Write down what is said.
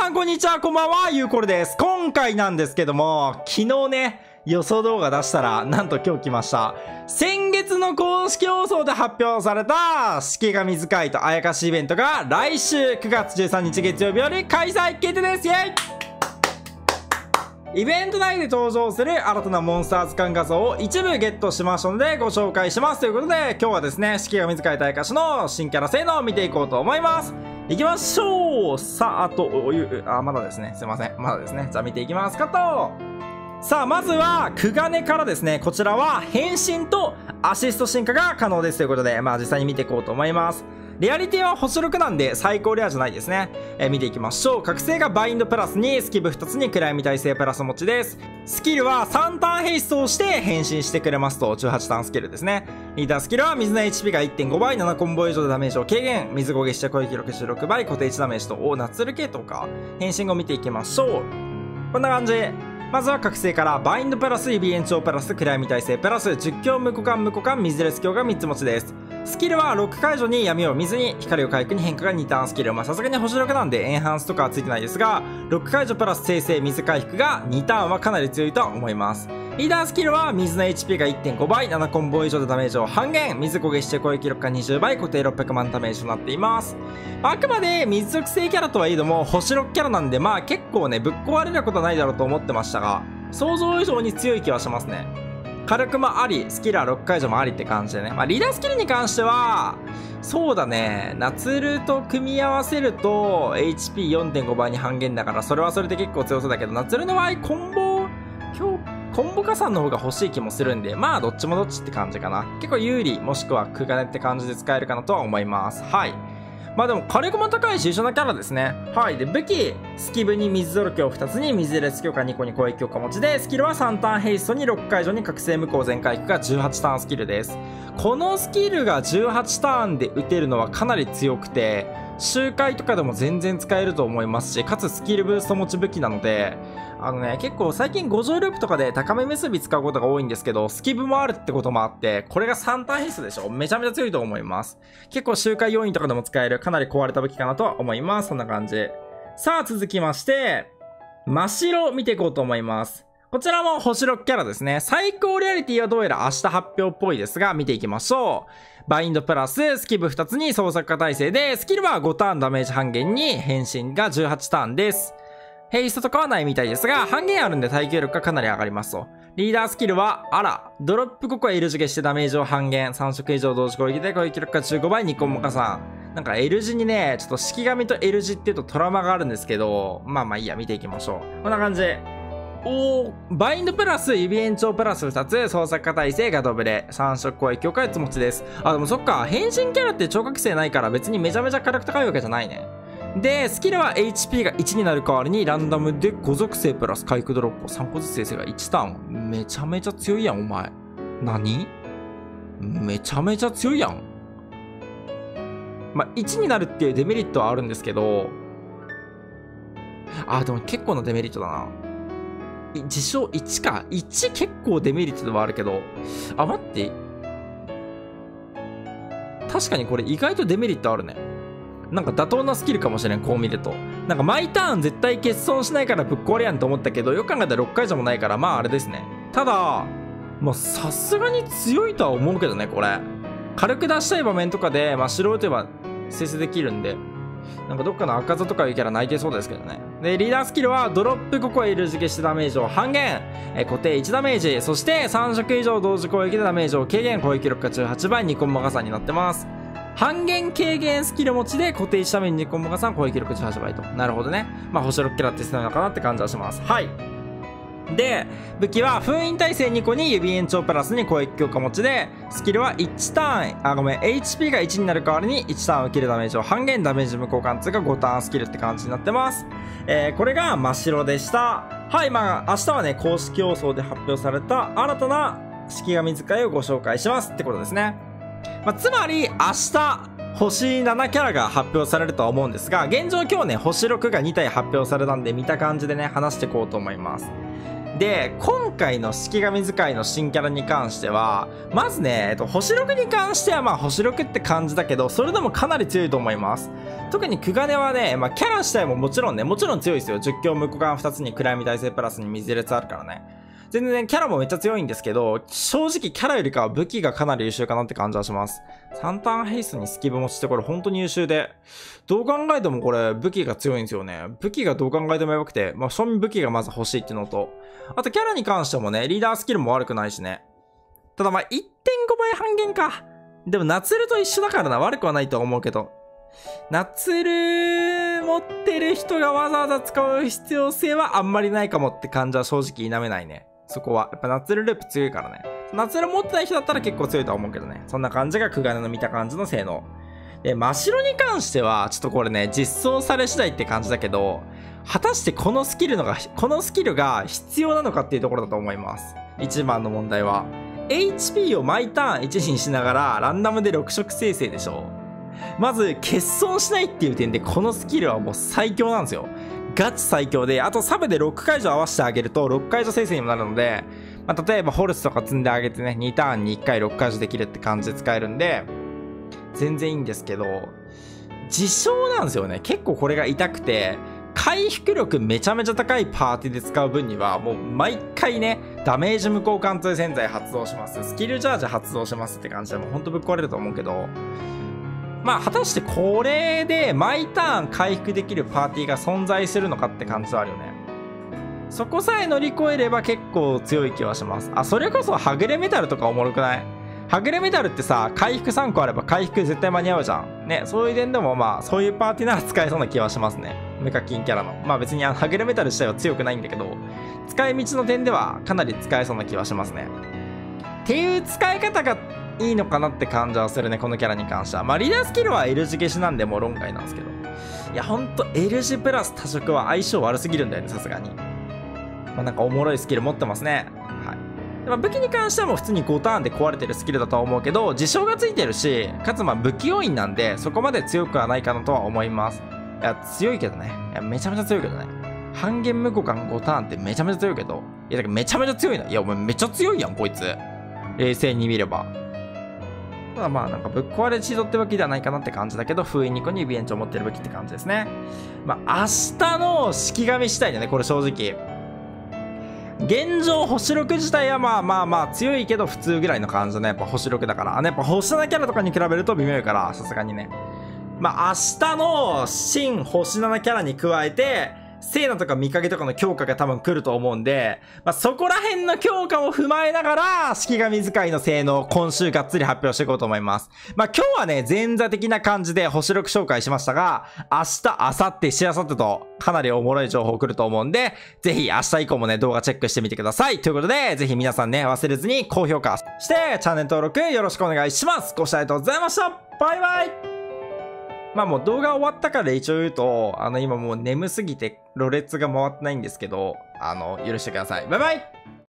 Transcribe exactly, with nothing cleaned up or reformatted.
さんこんにちは、こんばんは、ゆうこるです。今回なんですけども、昨日ね、予想動画出したら、なんと今日来ました。先月の公式放送で発表された、式神使いとあやかしイベントが、来週くがつじゅうさんにち月曜日より開催決定です。イェイイベント内で登場する新たなモンスター図鑑画像を一部ゲットしましたのでご紹介します。ということで、今日はですね、式神使いとあやかしの新キャラ性能を見ていこうと思います。行きましょう。さあ、あと、お湯、あ、まだですね。すいません。まだですね。じゃあ見ていきます。カット。さあ、まずは、クガネからですね。こちらは、変身とアシスト進化が可能ですということで、まあ実際に見ていこうと思います。レアリティは星ろくなんで最高レアじゃないですね。えー、見ていきましょう。覚醒がバインドプラスに、スキブふたつに暗闇耐性プラス持ちです。スキルはさんターンヘイストをして変身してくれますと、じゅうはちターンスキルですね。リーダースキルは水の エイチピー が いってんご 倍、ななコンボ以上でダメージを軽減。水焦げして攻撃力じゅうろくばい、固定いちダメージと、お、ナツル系統か。変身後見ていきましょう。こんな感じ。まずは覚醒からバインドプラス指延長プラス暗闇耐性プラス十強無股間無股間水レス強がみっつ持ちです。スキルはロック解除に闇を見ずに光を回復に変化がにターンスキル。まあさすがに星ろくなんでエンハンスとかはついてないですが、ロック解除プラス生成水回復がにターンはかなり強いとは思います。リーダースキルは水の エイチピー が いってんご 倍、ななコンボ以上でダメージを半減。水焦げして攻撃力がにじゅうばい、固定ろっぴゃくまんダメージとなっています。あくまで水属性キャラとはいえども星ろくキャラなんで、まあ結構ねぶっ壊れることはないだろうと思ってましたが、想像以上に強い気はしますね。火力もあり、スキルはロック解除もありって感じでね。まあ、リーダースキルに関しては、そうだね、ナツルと組み合わせると エイチピーよんてんご 倍に半減だから、それはそれで結構強そうだけど、ナツルの場合、コンボ、今日、コンボ加算の方が欲しい気もするんで、まあ、どっちもどっちって感じかな。結構有利、もしくはクガネって感じで使えるかなとは思います。はい。まあでも火力も高いし一緒なキャラですね。はい。で、武器、スキブに水ゾロ強ふたつに水レス強化にこに攻撃強化持ちで、スキルはさんターンヘイストにロック解除に覚醒無効全回復がじゅうはちターンスキルです。このスキルがじゅうはちターンで打てるのはかなり強くて、周回とかでも全然使えると思いますし、かつスキルブースト持ち武器なので、あのね、結構最近五条ループとかで高め結び使うことが多いんですけど、スキブもあるってこともあって、これがさんターンヘイストでしょ？めちゃめちゃ強いと思います。結構周回要因とかでも使える、かなり壊れた武器かなとは思います。そんな感じ。さあ続きまして、真っ白見ていこうと思います。こちらも星ろくキャラですね。最高レアリティはどうやら明日発表っぽいですが、見ていきましょう。バインドプラス、スキブふたつに創作化耐性で、スキルはごターンダメージ半減に変身がじゅうはちターンです。ヘイストとかはないみたいですが、半減あるんで耐久力がかなり上がりますと。リーダースキルは、あら、ドロップここは L 字消してダメージを半減、さん色以上同時攻撃で攻撃力がじゅうごばい、にコンボ加算。なんか L 字にね、ちょっと式神と L 字っていうとトラウマがあるんですけど、まあまあいいや、見ていきましょう。こんな感じ。おー、バインドプラス、指延長プラスふたつ、創作化耐性、ガドブレ、さん色攻撃強化やつ持ちです。あ、でもそっか、変身キャラって超覚醒ないから別にめちゃめちゃ火力高いわけじゃないね。で、スキルは エイチピー がいちになる代わりにランダムでご属性プラス回復ドロップをさんこずつ生成がいちターン。めちゃめちゃ強いやん、お前。何？めちゃめちゃ強いやん。まあ、いちになるっていうデメリットはあるんですけど、あ、でも結構なデメリットだな。自称いちか。いち結構デメリットではあるけど、あ、待って。確かにこれ意外とデメリットあるね。なんか妥当なスキルかもしれん、こう見ると。なんか毎ターン絶対欠損しないからぶっ壊れやんと思ったけど、よく考えたらろっかいじゃもないから、まああれですね。ただ、まあさすがに強いとは思うけどね、これ。軽く出したい場面とかで、まあ白打てば生成できるんで、なんかどっかの赤座とかいうキャラ泣いてそうですけどね。で、リーダースキルはドロップここは L 字消してダメージを半減、え固定いちダメージ、そしてさん色以上同時攻撃でダメージを軽減、攻撃力がじゅうはちばい、にコンボ加算になってます。半減軽減スキル持ちで固定いちダメージにコンボ加算、攻撃力じゅうはちばいと。なるほどね。まあ星ろくキャラって強いのかなって感じはします。はい。で、武器は封印耐性にこに指延長プラスに攻撃強化持ちで、スキルはいちターン、あ、ごめん、エイチピー がいちになる代わりにいちターン受けるダメージを半減、ダメージ無効貫通がごターンスキルって感じになってます。えー、これが真っ白でした。はい、まあ、明日はね、公式放送で発表された新たな式神使いをご紹介しますってことですね。まあ、つまり、明日、星ななキャラが発表されるとは思うんですが、現状今日ね、星ろくがに体発表されたんで、見た感じでね、話していこうと思います。 で、今回の式神使いの新キャラに関しては、まずね、えっと、星ろくに関してはまあ星ろくって感じだけど、それでもかなり強いと思います。特にクガネはね、まあキャラ自体ももちろんね、もちろん強いですよ。じゅっ強無股間ふたつに暗闇耐性プラスに水列あるからね。全然、ね、キャラもめっちゃ強いんですけど、正直キャラよりかは武器がかなり優秀かなって感じはします。さんターンヘイストにスキブ持ちってこれ本当に優秀で、どう考えてもこれ武器が強いんですよね。武器がどう考えてもやばくて、まあ正味武器がまず欲しいっていうのと、あとキャラに関してもね、リーダースキルも悪くないしね。ただまあ いってんご 倍半減か。でもナツルと一緒だからな、悪くはないと思うけど。ナツル持ってる人がわざわざ使う必要性はあんまりないかもって感じは正直否めないね。そこは。やっぱナツルループ強いからね。ナツル持ってない人だったら結構強いとは思うけどね。そんな感じがクガネの見た感じの性能。で、真白に関しては、ちょっとこれね、実装され次第って感じだけど、果たしてこのスキルのが、このスキルが必要なのかっていうところだと思います。一番の問題は。エイチピー を毎ターンいちにしながら、ランダムでろく色生成でしょ。まず、欠損しないっていう点で、このスキルはもう最強なんですよ。ガチ最強で、あとサブでろく解除合わせてあげると、ろく解除生成にもなるので、まあ、例えばホルスとか積んであげてね、にターンにいっかいろく解除できるって感じで使えるんで、全然いいんですけど、自傷なんですよね。結構これが痛くて、回復力めちゃめちゃ高いパーティーで使う分には、もう毎回ね、ダメージ無効貫通洗剤発動します。スキルチャージ発動しますって感じで、もうほんとぶっ壊れると思うけど、まあ、果たしてこれで毎ターン回復できるパーティーが存在するのかって感じはあるよね。そこさえ乗り越えれば結構強い気はします。あ、それこそはぐれメタルとかおもろくない？はぐれメタルってさ、回復さんこあれば回復絶対間に合うじゃん。ね、そういう点でもまあ、そういうパーティーなら使えそうな気はしますね。無課金キャラの。まあ別にあの、はぐれメタル自体は強くないんだけど、使い道の点ではかなり使えそうな気はしますね。っていう使い方がいいのかなって感じはするね、このキャラに関しては。まあリーダースキルは L 字消しなんでもう論外なんですけど。いや、ほんと L 字プラス多色は相性悪すぎるんだよね、さすがに。まあなんかおもろいスキル持ってますね。はい。まあ、武器に関してはもう普通にごターンで壊れてるスキルだとは思うけど、自傷がついてるし、かつまあ武器要因なんで、そこまで強くはないかなとは思います。いや、強いけどね。いや、めちゃめちゃ強いけどね。半減無互換ごターンってめちゃめちゃ強いけど、いや、だからめちゃめちゃ強いな。いや、お前めっちゃ強いやん、こいつ。冷静に見れば。ただまあなんかぶっ壊れチートってわけではないかなって感じだけど、封印に個に指延長持ってる武器って感じですね。まあ明日の式神次第だね、これ正直。現状星ろく自体はまあまあまあ強いけど普通ぐらいの感じだね。やっぱ星ろくだから。あのやっぱ星ななキャラとかに比べると微妙やから、さすがにね。まあ明日の新星ななキャラに加えて、セイナとかミカゲとかの強化が多分来ると思うんで、まあそこら辺の強化も踏まえながら、式神使いの性能今週がっつり発表していこうと思います。まあ今日はね、前座的な感じで星ろく紹介しましたが、明日、明後日、しあさってとかなりおもろい情報来ると思うんで、ぜひ明日以降もね、動画チェックしてみてください。ということで、ぜひ皆さんね、忘れずに高評価して、チャンネル登録よろしくお願いします。ご視聴ありがとうございました。バイバイ。まあもう動画終わったから一応言うと、あの今もう眠すぎて、ろれつが回ってないんですけど、あの、許してください。バイバイ。